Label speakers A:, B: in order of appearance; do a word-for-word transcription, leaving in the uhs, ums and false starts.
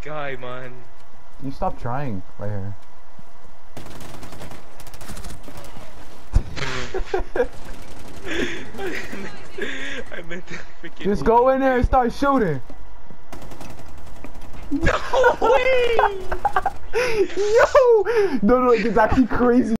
A: guy, man.
B: You stop trying right here.
A: I meant to freaking.
B: Just go in there and start shooting.
A: No way!
B: Yo! No, no, it's actually crazy.